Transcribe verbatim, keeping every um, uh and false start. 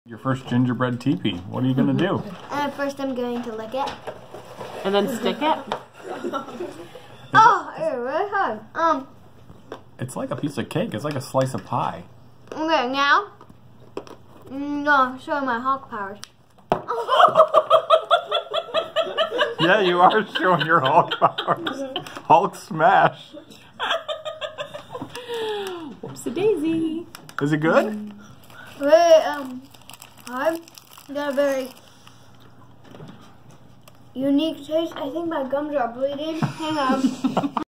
Your first gingerbread teepee. What are you gonna do? Uh, first I'm going to lick it. And then stick it? Oh, it's really hard. Um. It's like a piece of cake. It's like a slice of pie. Okay, now I'm gonna show my Hulk powers. Yeah, you are showing your Hulk powers. Hulk smash. Whoopsie daisy. Is it good? Very um hard. Got a very unique taste. I think my gums are bleeding. Hang on.